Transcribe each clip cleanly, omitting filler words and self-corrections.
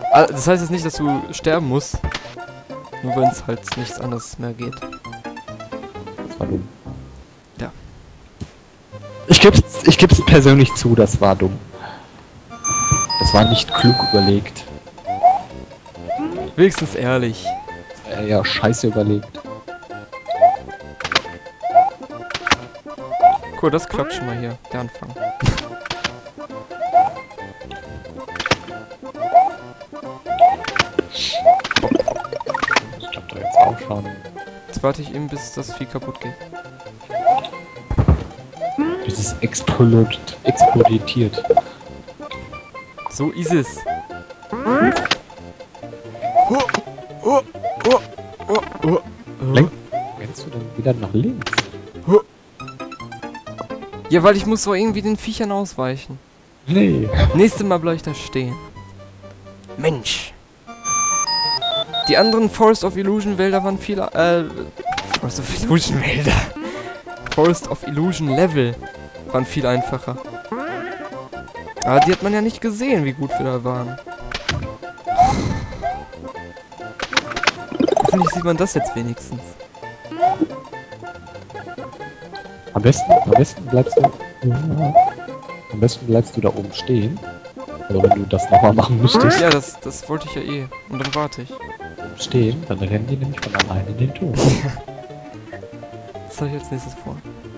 Das heißt jetzt nicht, dass du sterben musst. Nur wenn es halt nichts anderes mehr geht. Das war dumm. Ja. Ich geb's persönlich zu, das war dumm. Das war nicht klug überlegt. Wenigstens ehrlich. Ja, scheiße überlegt. Cool, das klappt schon mal hier. Der Anfang. Das klappt doch jetzt auch schon. Jetzt warte ich eben, bis das Vieh kaputt geht. Bis es explodiert. So ist es. Rennst du dann wieder nach links? Ja, weil ich muss so irgendwie den Viechern ausweichen. Nee. Nächstes Mal bleib ich da stehen. Mensch. Die anderen Forest of Illusion Wälder waren viel, Forest of Illusion Wälder. Forest of Illusion Level waren viel einfacher. Aber die hat man ja nicht gesehen, wie gut wir da waren. Hoffentlich sieht man das jetzt wenigstens. Am besten bleibst du da oben stehen. Also wenn du das nochmal machen müsstest. Ja, das wollte ich ja eh. Und dann warte ich. Stehen, dann rennen die nämlich von alleine in den Tod. Was habe ich als nächstes vor?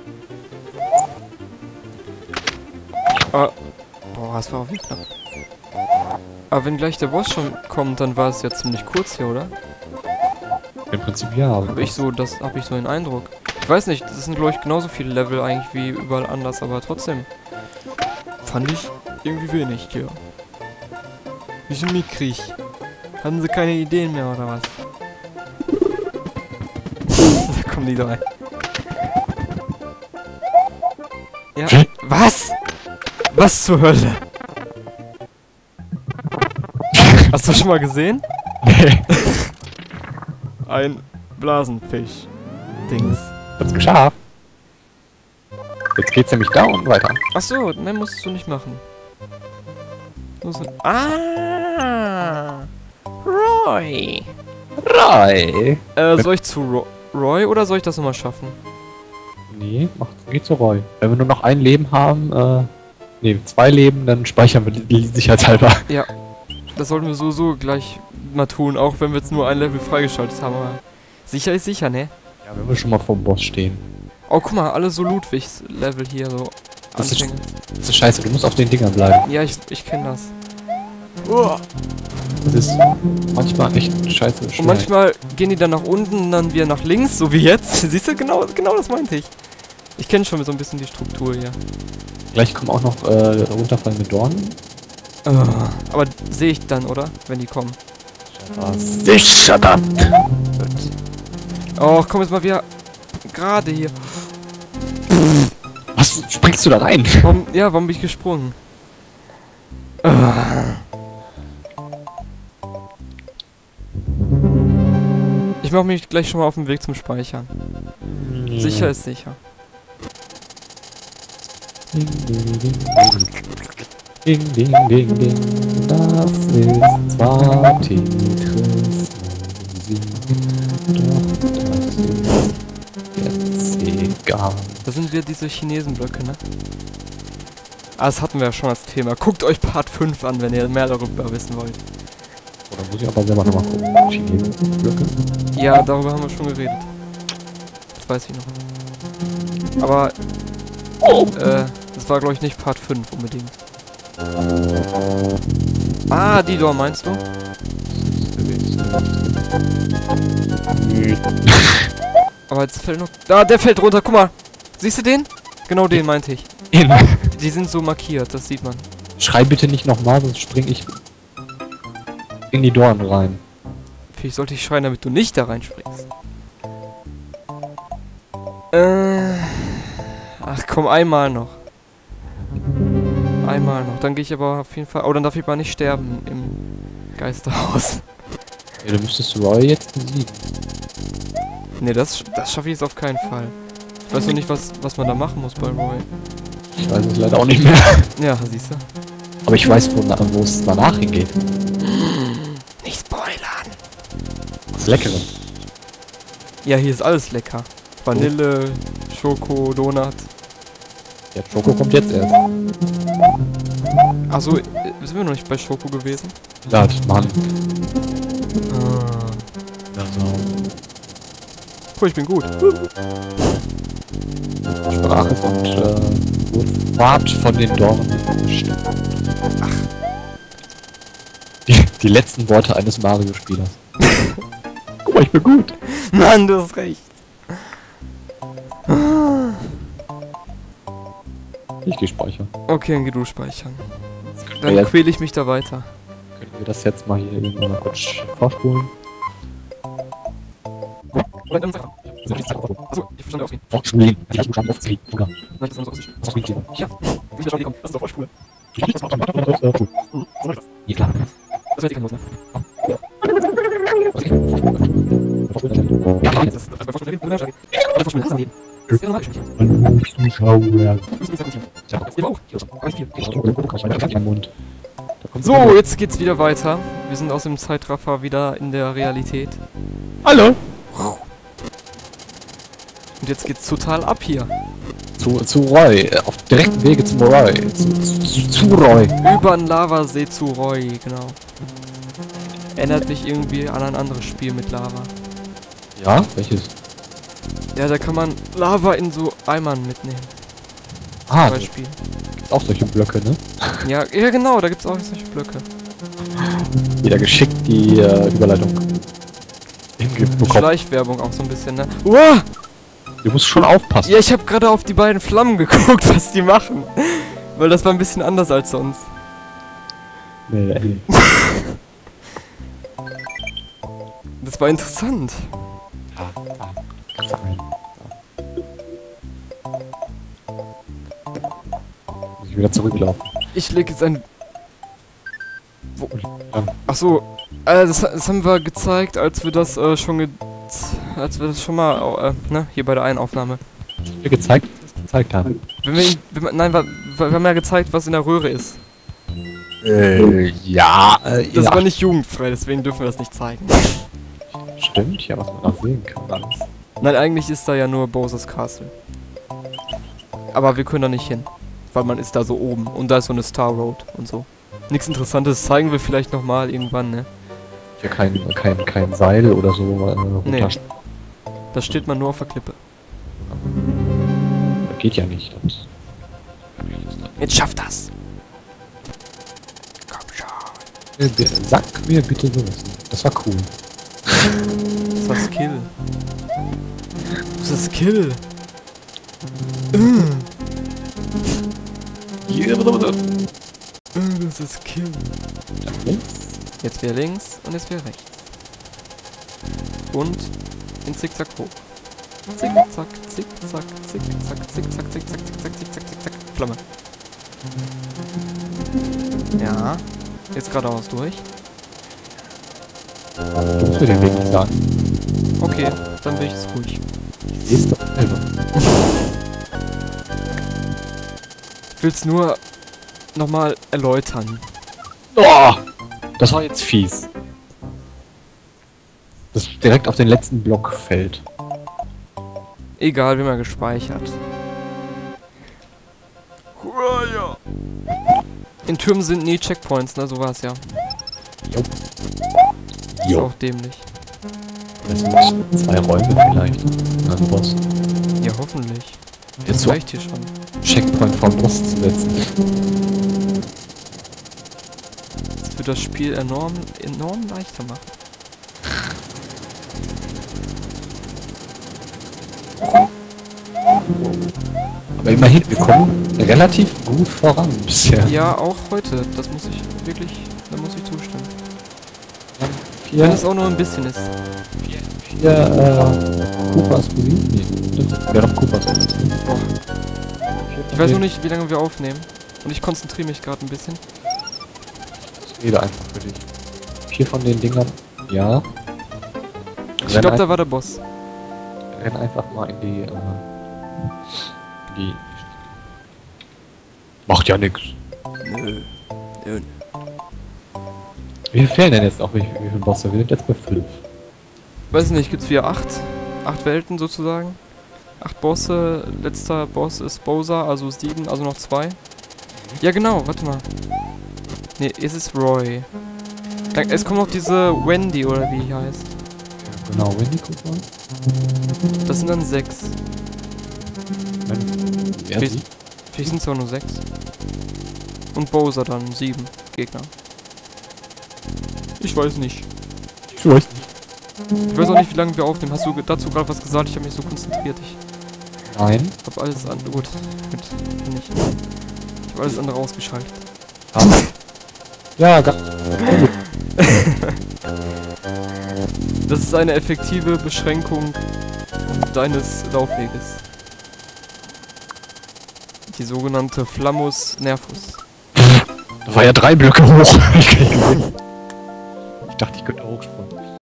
Ah, boah, das war auch wieder knapp. Aber wenn gleich der Boss schon kommt, dann war es ja ziemlich kurz hier, oder? Im Prinzip ja. Habe ich so den Eindruck. Ich weiß nicht, das sind glaube ich genauso viele Level eigentlich wie überall anders, aber trotzdem fand ich irgendwie wenig hier. Bisschen mickrig. Hatten sie keine Ideen mehr oder was? Da kommen die drei. Ja. Was? Was zur Hölle? Hast du schon mal gesehen? Nee. Ein Blasenfisch. Dings. Hat's geschafft. Jetzt geht's nämlich da unten weiter. Achso, nein, musst du nicht machen. Ah! Roy! Roy! Soll ich zu Roy oder soll ich das nochmal schaffen? Nee, geh zu Roy. Wenn wir nur noch ein Leben haben, nee, 2 Leben, dann speichern wir die sicherheitshalber. Ja. Das sollten wir so gleich mal tun, auch wenn wir jetzt nur ein Level freigeschaltet haben. Aber sicher ist sicher, ne? Ja, wenn wir schon mal vorm Boss stehen. Oh, guck mal, alle so Ludwigs Level hier, so Das ist, Anfänge. das ist scheiße, du musst auf den Dingern bleiben. Ja, ich kenne das. Das ist manchmal echt scheiße schwer. Und manchmal gehen die dann nach unten und dann wieder nach links, so wie jetzt. Siehst du, genau das meinte ich. Ich kenne schon so ein bisschen die Struktur hier. Gleich kommen auch noch runterfallende Dornen. Aber sehe ich dann, oder? Wenn die kommen. Sicher dann! Oh, komm jetzt mal wieder gerade hier. Was? Springst du da rein? Warum bin ich gesprungen? Ich mache mich gleich schon mal auf den Weg zum Speichern. Sicher ist sicher. Ding, ding, ding, ding, ding, ding, ding. Das ist zwar Tetris Musik, doch das ist jetzt egal. Da sind wieder diese Chinesenblöcke, ne? Ah, das hatten wir ja schon als Thema. Guckt euch Part 5 an, wenn ihr mehr darüber wissen wollt. Oder muss ich aber selber nochmal gucken? Chinesenblöcke? Ja, darüber haben wir schon geredet. Das weiß ich noch. Aber, das war glaube ich nicht Part 5 unbedingt. Ah, die Door meinst du? Aber jetzt fällt noch... Ah, der fällt runter, guck mal! Siehst du den? Genau den meinte ich. Die sind so markiert, das sieht man. Schrei bitte nicht nochmal, sonst spring ich in die Dornen rein. Vielleicht sollte ich schreien, damit du nicht da reinspringst. Ach komm, einmal noch. Einmal noch. Dann gehe ich aber auf jeden Fall... Oh, dann darf ich mal nicht sterben im Geisterhaus. Ja, du müsstest Roy jetzt besiegen. Ne, das schaffe ich jetzt auf keinen Fall. Ich weiß noch nicht, was man da machen muss bei Roy. Ich weiß es leider auch nicht mehr. Ja, siehst du. Aber ich weiß, wo es danach hingeht. Das Leckere. Ja, hier ist alles lecker. Vanille, Schoko, Donut. Ja, Schoko kommt jetzt erst. Achso, sind wir noch nicht bei Schoko gewesen? Ja, Mann. Ah. Also, Puh, ich bin gut. Sprache und Fahrt von den Dornen bestimmt. Ach. Die letzten Worte eines Mario-Spielers. Guck mal, ich bin gut. Mann, du hast recht. Ich geh speichern. Okay, dann geh du speichern. wir Dann jetzt- quäle ich mich da weiter. Können wir das jetzt mal hier irgendwann mal kurz vorspulen? Achso, ich verstand aufgehen. Vorspulen. Ich hab schon aufgekriegt, Bruder. Nein, das ist ausrichten. Was bringt dir? Ja, ich bin schon gekommen. Lass uns doch vorspulen. Ja, klar. Das wird eh kein Los, ne? Ja, Das ist bei Vorspulen reden, oder Vorspulen lassen reden. Das ist ja normal geschrieben. Zuschauer. Du musst nicht sagen, Ja, das geht auch. Ganz viel. im Mund. Da kommt So, jetzt geht's wieder weiter. Wir sind aus dem Zeitraffer wieder in der Realität. Hallo! Und jetzt geht's total ab hier. Zu Roy. Auf direktem Wege zum Roy. Zu Roy. Über den Lavasee zu Roy, genau. Erinnert mich irgendwie an ein anderes Spiel mit Lava. Ja? Welches? Ja, da kann man Lava in so Eimern mitnehmen. Ah, Zum da Beispiel. gibt's auch solche Blöcke, ne? Ja, ja genau, da gibt's auch solche Blöcke. Wieder geschickt die Überleitung hinbekommen. Schleichwerbung auch so ein bisschen, ne? Uah! Du musst schon aufpassen. Ja, ich habe gerade auf die beiden Flammen geguckt, was die machen. Weil das war ein bisschen anders als sonst. Nee, ey. Das war interessant. Muss ich wieder zurücklaufen. Ich leg jetzt ein... Wo? Ja. Achso, das haben wir gezeigt, als wir das als wir das schon mal, ne, hier bei der einen Aufnahme. Wir gezeigt haben. Nein, wir haben ja gezeigt, was in der Röhre ist. Ja, Das ist aber nicht jugendfrei, deswegen dürfen wir das nicht zeigen. Stimmt, ja, was man auch sehen kann alles. Nein, eigentlich ist da ja nur Bowser's Castle. Aber wir können da nicht hin, weil man ist da so oben und da ist so eine Star Road und so. Nichts Interessantes zeigen wir vielleicht nochmal irgendwann, ne? Hier kein Seil oder so Nee. runter. Da steht man nur auf der Klippe. Das geht ja nicht. Jetzt schafft das! Komm schon! Sag mir bitte sowas. Das war cool. Das war Skill. Das ist Skill! Das ist Skill. Jetzt wäre links und jetzt wäre rechts. Und in Zickzack hoch. Zickzack, zickzack, zickzack, zickzack, zickzack, zickzack, zickzack, zickzack. Flamme. Ja. Jetzt geradeaus durch. Du musst mir den Weg nicht sagen. Okay, dann bin ich jetzt ruhig. Siehst du selber. Ich will's nur nochmal erläutern. Oh, das war jetzt fies. Das direkt auf den letzten Block fällt. Egal, wir haben ja gespeichert. In Türmen sind nie Checkpoints, ne? So war's ja. Jo. Ist auch dämlich. Das sind 2 Räume vielleicht. Ein Boss. Ja, hoffentlich. Jetzt Das so reicht hier schon. Checkpoint vom Boss zu setzen. Das wird das Spiel enorm leichter machen. Aber immerhin, wir kommen relativ gut voran bisher. Ja, auch heute. Das muss ich wirklich, da muss ich zustimmen. Wenn 4 es auch nur ein bisschen ist. Koopas besiegt? Nee, das wäre doch Koopas besiegt. Boah. Ich weiß nur nicht, wie lange wir aufnehmen. Und ich konzentriere mich gerade ein bisschen. Ich rede einfach für dich. 4 von den Dingern, ja. Ich glaube, da war der Boss. Renn einfach mal in die, Macht ja nix. Nö. Nö. Wie viel fehlen denn jetzt noch? Wie viele Bosse? Wir sind jetzt bei 5. weiß nicht, gibt's wieder 8 Welten sozusagen. 8 Bosse, letzter Boss ist Bowser, also 7, also noch 2. Ja genau, warte mal. Ne, es ist Roy. Es kommt noch diese Wendy, oder wie die heißt. Ja, genau, Wendy kommt mal. Das sind dann 6. Wer sie? Vielleicht sind es auch nur 6. Und Bowser dann 7 Gegner. Ich weiß nicht. Ich weiß nicht. Ich weiß auch nicht, wie lange wir aufnehmen. Hast du dazu gerade was gesagt? Ich habe mich so konzentriert. Ich Nein. habe alles an. Gut. Nicht. Ich habe alles andere ausgeschaltet. Ja, Das ist eine effektive Beschränkung deines Laufweges. Die sogenannte Flammus Nervus. das war ja 3 Blöcke hoch. Ich dachte, ich könnte hochspringen.